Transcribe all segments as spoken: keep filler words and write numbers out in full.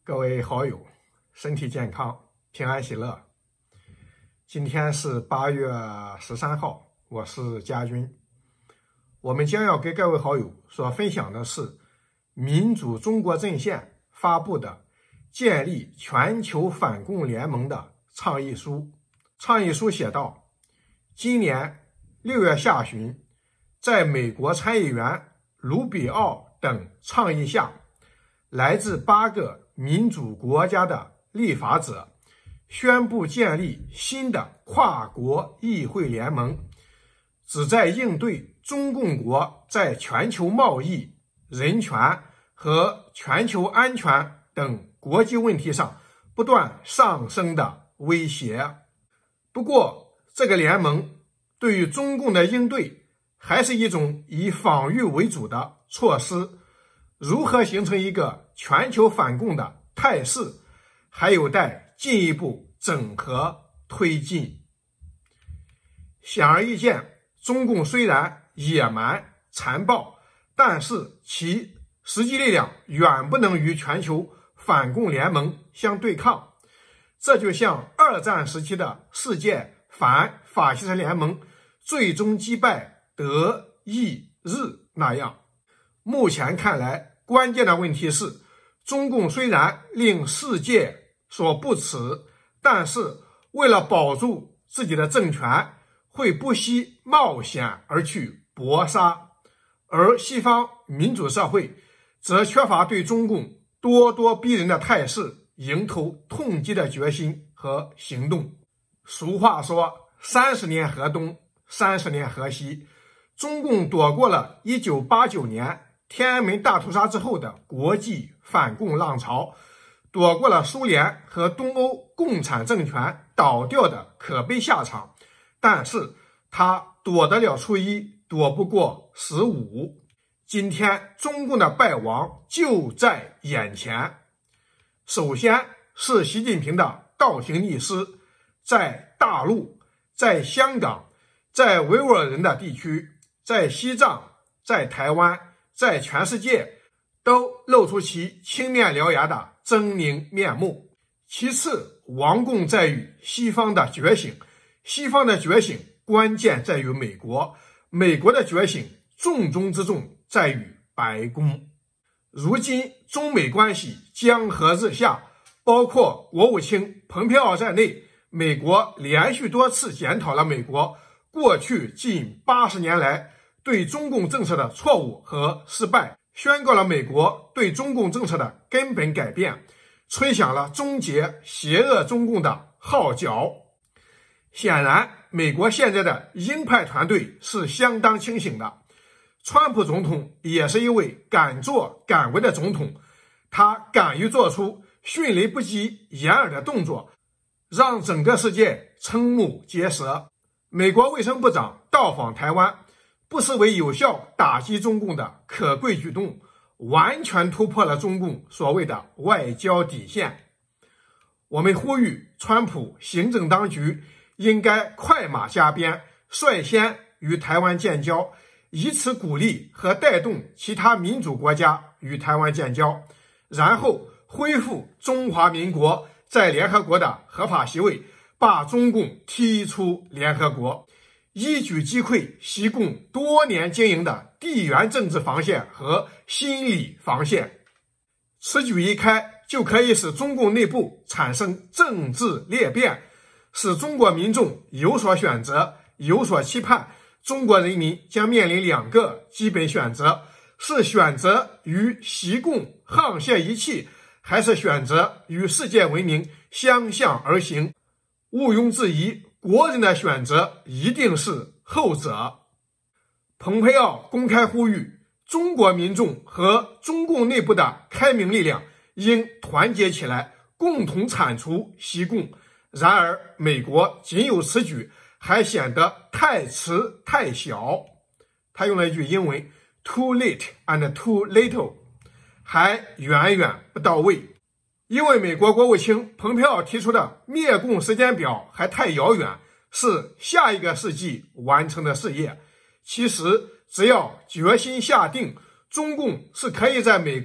各位好友，身体健康，平安喜乐。今天是八月十三号，我是家军。我们将要给各位好友所分享的是民主中国阵线发布的建立全球反共联盟的倡议书。倡议书写道：今年六月下旬，在美国参议员卢比奥等倡议下，来自八个民主国家的立法者宣布建立新的跨国议会联盟，旨在应对中共国在全球贸易、人权和全球安全等国际问题上不断上升的威胁。不过，这个联盟对于中共的应对还是一种以防御为主的措施，如何形成一个全球反共的态势，还有待进一步整合推进。显而易见，中共虽然野蛮残暴，但是其实际力量远不能与全球反共联盟相对抗。这就像二战时期的世界反法西斯联盟最终击败德意日那样。目前看来，关键的问题是，中共虽然令世界所不齿，但是为了保住自己的政权，会不惜冒险而去搏杀，而西方民主社会则缺乏对中共咄咄逼人的态势迎头痛击的决心和行动。俗话说，三十年河东，三十年河西。中共躲过了一九八九年天安门大屠杀之后的国际反共浪潮，躲过了苏联和东欧共产政权倒掉的可悲下场，但是他躲得了初一，躲不过十五。今天中共的败亡就在眼前。首先是习近平的倒行逆施，在大陆、在香港、在维吾尔人的地区、在西藏、在台湾、在全世界都露出其青面獠牙的狰狞面目。其次，亡共在于西方的觉醒，西方的觉醒关键在于美国，美国的觉醒重中之重在于白宫。如今中美关系江河日下，包括国务卿蓬佩奥在内，美国连续多次检讨了美国过去近八十年来对中共政策的错误和失败，宣告了美国对中共政策的根本改变，吹响了终结邪恶中共的号角。显然，美国现在的鹰派团队是相当清醒的。川普总统也是一位敢作敢为的总统，他敢于做出迅雷不及掩耳的动作，让整个世界瞠目结舌。美国卫生部长到访台湾，不失为有效打击中共的可贵举动，完全突破了中共所谓的外交底线。我们呼吁川普行政当局应该快马加鞭，率先与台湾建交，以此鼓励和带动其他民主国家与台湾建交，然后恢复中华民国在联合国的合法席位，把中共踢出联合国，一举击溃习共多年经营的地缘政治防线和心理防线。此举一开，就可以使中共内部产生政治裂变，使中国民众有所选择，有所期盼。中国人民将面临两个基本选择，是选择与习共沆瀣一气，还是选择与世界文明相向而行。毋庸置疑，国人的选择一定是后者。蓬佩奥公开呼吁，中国民众和中共内部的开明力量应团结起来，共同铲除习共。然而，美国仅有此举还显得太迟太小。他用了一句英文 too late and too little， 还远远不到位。因为美国国务卿蓬佩奥提出的灭共时间表还太遥远，是下一个世纪完成的事业。其实只要决心下定，中共是可以在美国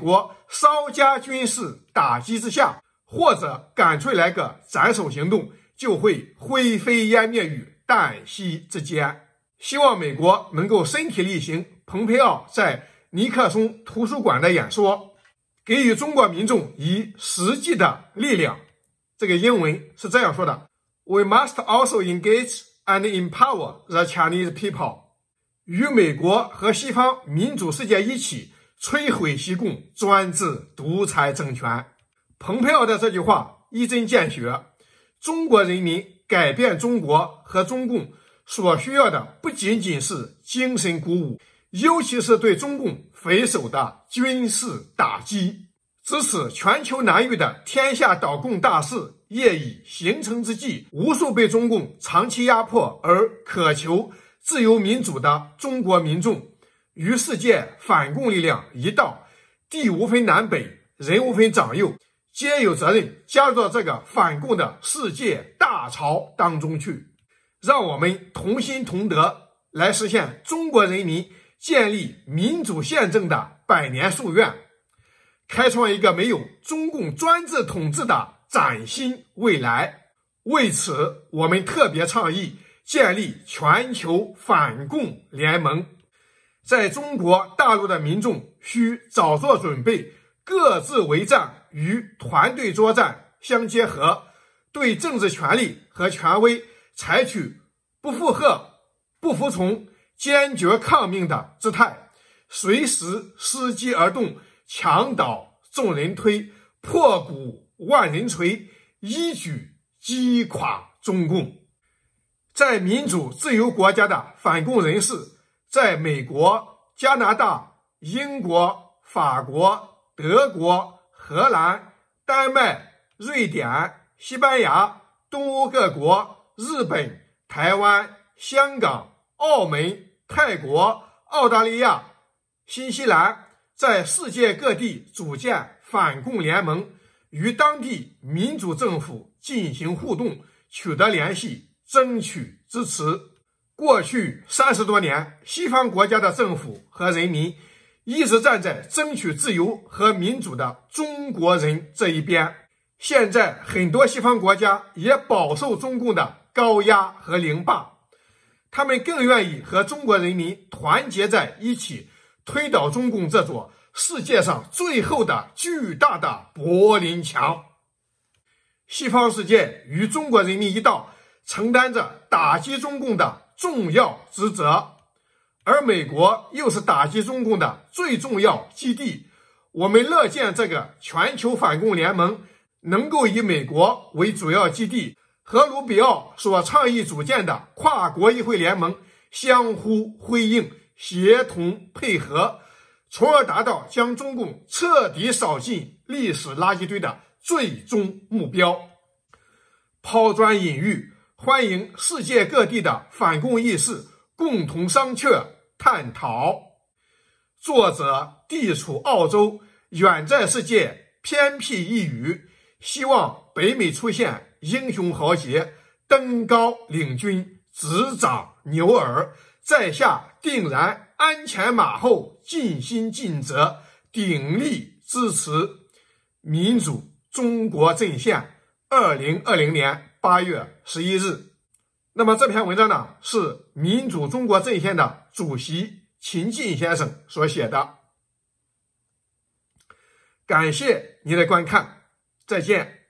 稍加军事打击之下，或者干脆来个斩首行动，就会灰飞烟灭于旦夕之间。希望美国能够身体力行蓬佩奥在尼克松图书馆的演说，给予中国民众以实际的力量。这个英文是这样说的 ：We must also engage and empower the Chinese people。与美国和西方民主世界一起摧毁西共专制独裁政权。蓬佩奥的这句话一针见血，中国人民改变中国和中共所需要的不仅仅是精神鼓舞，尤其是对中共匪首的军事打击。支持全球难遇的天下倒共大势业已形成之际，无数被中共长期压迫而渴求自由民主的中国民众，与世界反共力量一道，地无分南北，人无分长幼，皆有责任加入到这个反共的世界大潮当中去。让我们同心同德，来实现中国人民建立民主宪政的百年夙愿，开创一个没有中共专制统治的崭新未来。为此，我们特别倡议建立全球反共联盟。在中国大陆的民众需早做准备，各自为战与团队作战相结合，对政治权力和权威采取不附和、不服从、坚决抗命的姿态，随时伺机而动，墙倒众人推，破鼓万人锤，一举击垮中共。在民主自由国家的反共人士，在美国、加拿大、英国、法国、德国、荷兰、丹麦、瑞典、西班牙、东欧各国、日本、台湾、香港、澳门、泰国、澳大利亚、新西兰，在世界各地组建反共联盟，与当地民主政府进行互动，取得联系，争取支持。过去三十多年，西方国家的政府和人民一直站在争取自由和民主的中国人这一边。现在很多西方国家也饱受中共的高压和凌霸，他们更愿意和中国人民团结在一起，推倒中共这座世界上最后的巨大的柏林墙。西方世界与中国人民一道，承担着打击中共的重要职责，而美国又是打击中共的最重要基地。我们乐见这个全球反共联盟能够以美国为主要基地，和卢比奥所倡议组建的跨国议会联盟相互辉映，协同配合，从而达到将中共彻底扫进历史垃圾堆的最终目标。抛砖引玉，欢迎世界各地的反共义士共同商榷探讨。作者地处澳洲，远在世界偏僻一隅，希望北美出现英雄豪杰，登高领军，执掌牛耳，在下定然鞍前马后，尽心尽责，鼎力支持。民主中国阵线，二零二零年八月十一日。那么这篇文章呢，是民主中国阵线的主席秦晋先生所写的。感谢您的观看，再见。